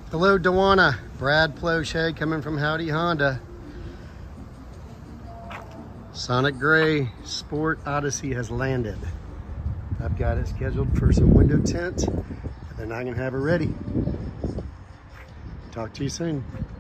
Hello, Dawana. Brad Plauche coming from Howdy Honda. Sonic Gray Sport Odyssey has landed. I've got it scheduled for some window tint, and then I can have her ready. Talk to you soon.